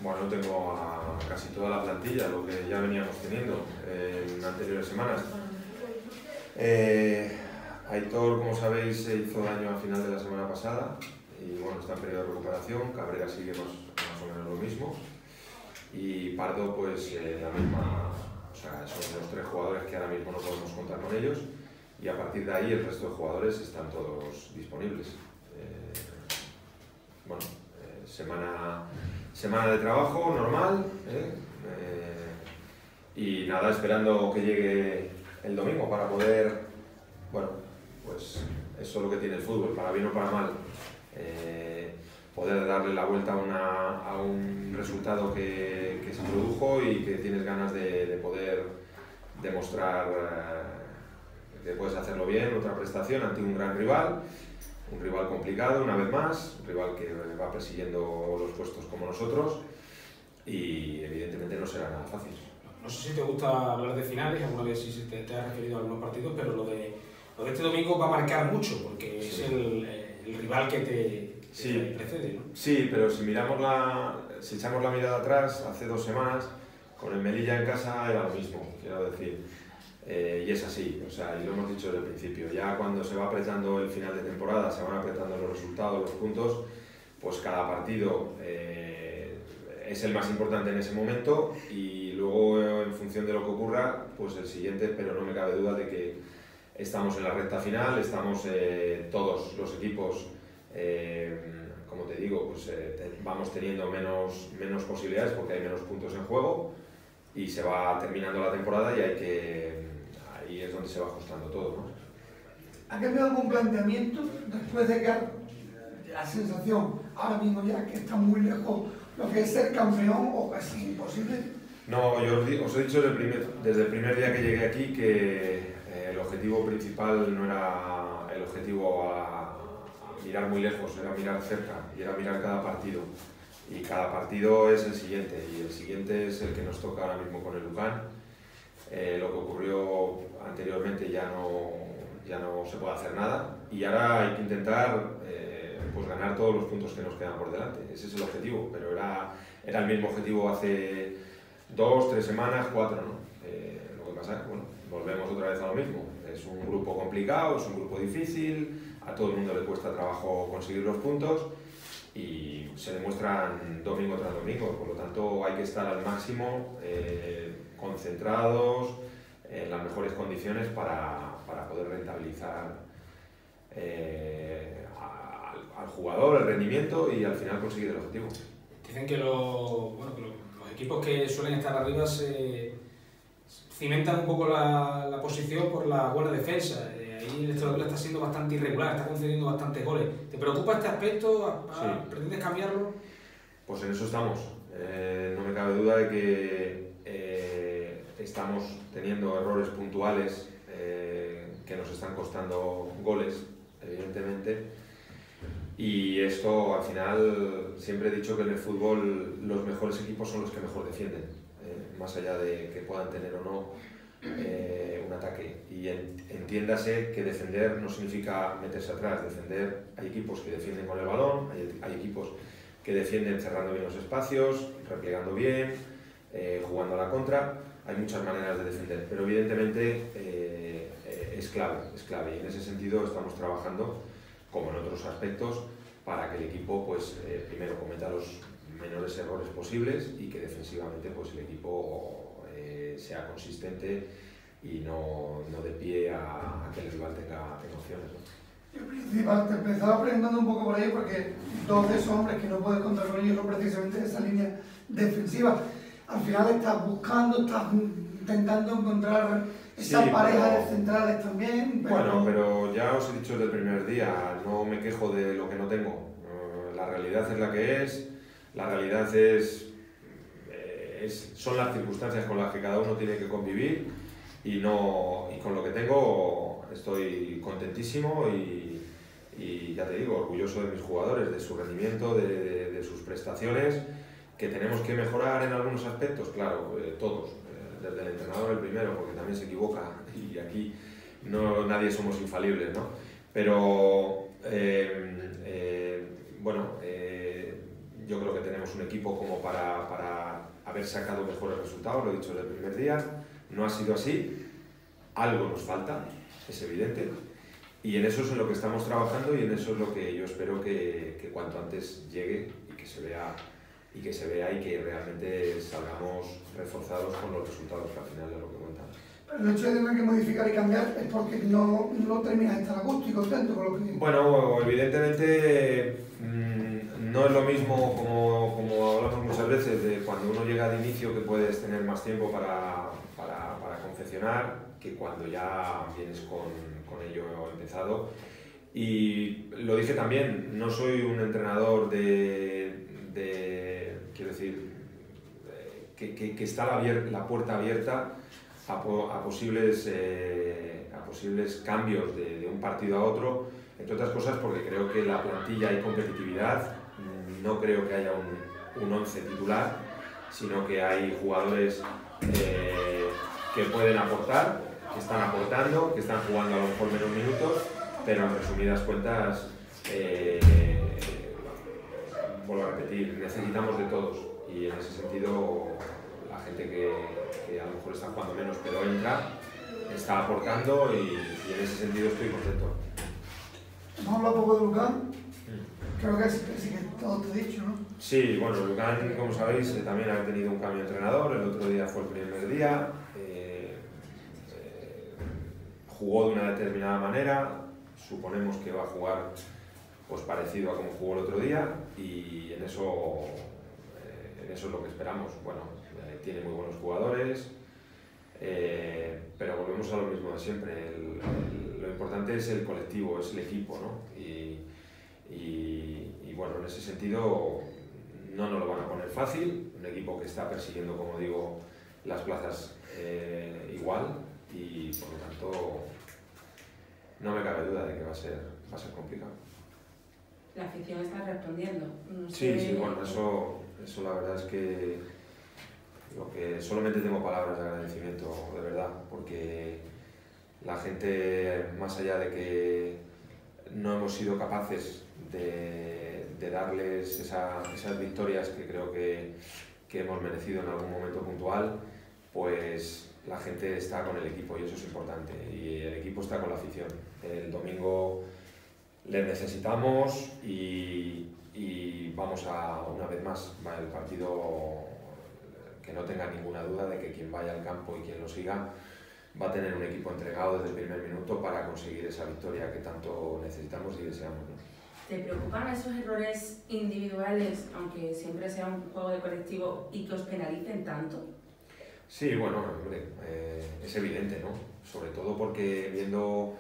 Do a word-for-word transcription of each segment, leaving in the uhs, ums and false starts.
Bueno, tengo a casi toda la plantilla, lo que ya veníamos teniendo en anteriores semanas. Eh, Aitor, como sabéis, se hizo daño al final de la semana pasada y bueno, está en periodo de recuperación. Cabrera sigue más, más o menos lo mismo y Pardo, pues eh, la misma, o sea, son los tres jugadores que ahora mismo no podemos contar con ellos y a partir de ahí el resto de jugadores están todos disponibles. Eh, bueno, eh, semana, semana de trabajo normal ¿eh? Eh, y nada, esperando que llegue el domingo para poder, bueno, pues eso es lo que tiene el fútbol, para bien o para mal. Eh, poder darle la vuelta a, una, a un resultado que, que se produjo y que tienes ganas de, de poder demostrar eh, que puedes hacerlo bien, otra prestación ante un gran rival, un rival complicado una vez más, un rival que va persiguiendo los puestos como nosotros y evidentemente no será nada fácil. No sé si te gusta hablar de finales, alguna vez sí te, te has referido a algunos partidos, pero lo de, lo de este domingo va a marcar mucho porque sí. es el, el rival que te, que sí. te precede, ¿no? Sí, pero si miramos la, si echamos la mirada atrás, hace dos semanas, con el Melilla en casa era lo mismo, quiero decir, eh, y es así, o sea, y lo hemos dicho desde el principio, ya cuando se va apretando el final de temporada, se van apretando los resultados, los puntos, pues cada partido eh, es el más importante en ese momento y luego en función de lo que ocurra, pues el siguiente, pero no me cabe duda de que estamos en la recta final, estamos eh, todos los equipos, eh, como te digo, pues eh, te, vamos teniendo menos, menos posibilidades porque hay menos puntos en juego y se va terminando la temporada y hay que, ahí es donde se va ajustando todo, ¿no? ¿Ha cambiado algún planteamiento después de que la sensación ahora mismo ya que está muy lejos lo que es ser campeón o casi imposible? No, yo os he dicho desde el primer, desde el primer día que llegué aquí que eh, el objetivo principal no era el objetivo a, a mirar muy lejos, era mirar cerca y era mirar cada partido. Y cada partido es el siguiente y el siguiente es el que nos toca ahora mismo con el Lucan. Eh, lo que ocurrió anteriormente ya no, ya no se puede hacer nada y ahora hay que intentar eh, pues ganar todos los puntos que nos quedan por delante. Ese es el objetivo, pero era, era el mismo objetivo hace dos, tres semanas, cuatro, ¿no? Eh, lo que pasa es que bueno, volvemos otra vez a lo mismo. Es un grupo complicado, es un grupo difícil, a todo el mundo le cuesta trabajo conseguir los puntos y se demuestran domingo tras domingo, por lo tanto hay que estar al máximo eh, concentrados en las mejores condiciones para, para poder rentabilizar eh, al, al jugador el rendimiento y al final conseguir el objetivo. Dicen que, lo, bueno, que lo, los equipos que suelen estar arriba se cimentan un poco la, la posición por la buena defensa. Ahí el Extremadura está siendo bastante irregular, está concediendo bastantes goles. ¿Te preocupa este aspecto? ¿A, a, sí. ¿Pretendes cambiarlo? Pues en eso estamos. Eh, no me cabe duda de que eh, estamos teniendo errores puntuales eh, que nos están costando goles, evidentemente. Y esto, al final, siempre he dicho que en el fútbol los mejores equipos son los que mejor defienden, eh, más allá de que puedan tener o no Eh, un ataque. Y en, entiéndase que defender no significa meterse atrás. Defender, hay equipos que defienden con el balón, hay, hay equipos que defienden cerrando bien los espacios, replegando bien, eh, jugando a la contra. Hay muchas maneras de defender, pero evidentemente eh, eh, es clave, es clave. Y en ese sentido estamos trabajando, como en otros aspectos, para que el equipo pues, eh, primero cometa los menores errores posibles y que defensivamente pues, el equipo Eh, sea consistente y no, no de pie a, a que el rival tenga, tenga opciones, ¿no? El principal, te empezaba preguntando un poco por ahí porque dos de esos hombres que no puedes contar con ellos son precisamente esa línea defensiva. Al final estás buscando, estás intentando encontrar esa sí, pareja pero, de centrales también. Pero... Bueno, pero ya os he dicho desde el primer día, no me quejo de lo que no tengo. La realidad es la que es, la realidad es... Es, son las circunstancias con las que cada uno tiene que convivir y, no, y con lo que tengo estoy contentísimo y, y ya te digo, orgulloso de mis jugadores, de su rendimiento, de, de, de sus prestaciones, que tenemos que mejorar en algunos aspectos, claro, eh, todos, eh, desde el entrenador el primero, porque también se equivoca y aquí no, nadie somos infalibles, ¿no? Pero eh, eh, bueno, eh, yo creo que tenemos un equipo como para, para haber sacado mejores resultados, lo he dicho desde el primer día, no ha sido así, algo nos falta, es evidente, y en eso es en lo que estamos trabajando y en eso es lo que yo espero que, que cuanto antes llegue y que se vea y que se vea y que realmente salgamos reforzados con los resultados que al final es lo que cuentan. Pero el hecho de tener que modificar y cambiar es porque no, no terminas de estar a gusto y contento con lo que... Bueno, evidentemente mmm, no es lo mismo, como, como hablamos muchas veces, de cuando uno llega de inicio que puedes tener más tiempo para, para, para confeccionar que cuando ya vienes con, con ello empezado. Y lo dije también, no soy un entrenador de, de quiero decir, que, que, que está la, la puerta abierta a, a, posibles, eh, a posibles cambios de, de un partido a otro, entre otras cosas porque creo que en la plantilla hay competitividad, no creo que haya un, un once titular, sino que hay jugadores eh, que pueden aportar, que están aportando, que están jugando a lo mejor menos minutos, pero en resumidas cuentas, eh, vuelvo a repetir, necesitamos de todos y en ese sentido la gente que, que a lo mejor está jugando menos pero entra, está aportando y, y en ese sentido estoy contento. Hemos hablado un poco de Lucán, mm. creo que sí que todo te he dicho, ¿no? Sí, bueno, Lucán, como sabéis, también ha tenido un cambio de entrenador, el otro día fue el primer día, eh, eh, jugó de una determinada manera, suponemos que va a jugar pues parecido a como jugó el otro día y en eso, eh, en eso es lo que esperamos. Bueno, eh, tiene muy buenos jugadores, eh, pero volvemos a lo mismo de siempre. El, el, lo importante es el colectivo, es el equipo, ¿no? Y, y, y bueno, en ese sentido no nos lo van a poner fácil, un equipo que está persiguiendo, como digo, las plazas eh, igual y por lo tanto no me cabe duda de que va a ser, va a ser complicado. La afición está respondiendo. No sí, sé... sí, bueno, eso, eso la verdad es que, lo que solamente tengo palabras de agradecimiento, de verdad, porque la gente, más allá de que no hemos sido capaces de, de darles esa, esas victorias que creo que, que hemos merecido en algún momento puntual, pues la gente está con el equipo y eso es importante, y el equipo está con la afición. El domingo les necesitamos y, y vamos a, una vez más, va el partido, que no tenga ninguna duda de que quien vaya al campo y quien lo siga va a tener un equipo entregado desde el primer minuto para conseguir esa victoria que tanto necesitamos y deseamos, ¿no? ¿Te preocupan esos errores individuales, aunque siempre sea un juego de colectivo, y que os penalicen tanto? Sí, bueno, hombre, eh, es evidente, ¿no? Sobre todo porque viendo,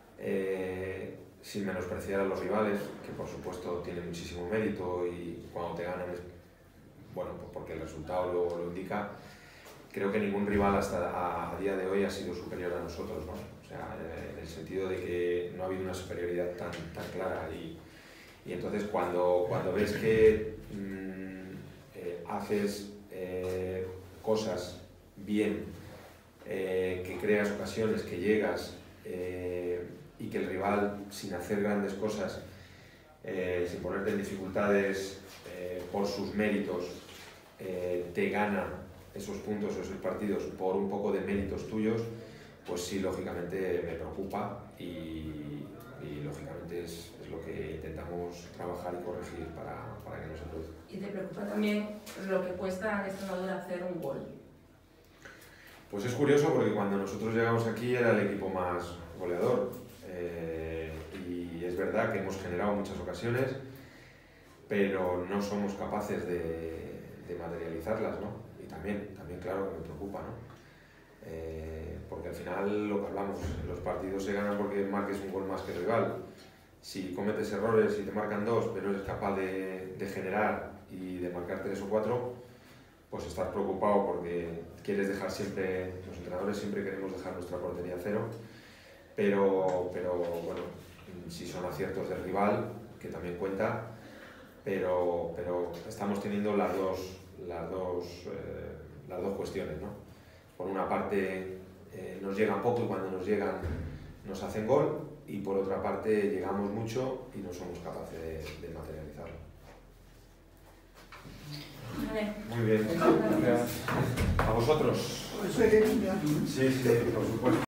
eh, sin menospreciar a los rivales, que por supuesto tienen muchísimo mérito y cuando te ganan es, bueno, pues porque el resultado lo, lo indica, creo que ningún rival hasta a, a día de hoy ha sido superior a nosotros, ¿no? O sea, en el sentido de que no ha habido una superioridad tan, tan clara y, y entonces cuando, cuando ves que mmm, eh, haces eh, cosas bien, eh, que creas ocasiones, que llegas eh, y que el rival, sin hacer grandes cosas, eh, sin ponerte en dificultades eh, por sus méritos, eh, te gana esos puntos o esos partidos por un poco de méritos tuyos, pues sí, lógicamente me preocupa y, y lógicamente es, es lo que intentamos trabajar y corregir para, para que no se produzca. ¿Y te preocupa también lo que cuesta a Extremadura hacer un gol? Pues es curioso porque cuando nosotros llegamos aquí era el equipo más goleador eh, y es verdad que hemos generado muchas ocasiones, pero no somos capaces de, de materializarlas, ¿no? Y también, también claro que me preocupa, ¿no? Eh, porque al final lo que hablamos, los partidos se ganan porque marques un gol más que el rival. Si cometes errores y te marcan dos, pero eres capaz de, de generar y de marcar tres o cuatro, pues estás preocupado porque quieres dejar siempre, los entrenadores siempre queremos dejar nuestra portería a cero, pero, pero bueno, si son aciertos del rival, que también cuenta, pero, pero estamos teniendo las dos, las dos, eh, las dos cuestiones, ¿no? Por una parte eh, nos llegan poco y cuando nos llegan nos hacen gol, y por otra parte llegamos mucho y no somos capaces de, de materializarlo. Vale. Muy bien. Gracias. A vosotros. Eso hay que cambiarlo. Sí, sí, por supuesto.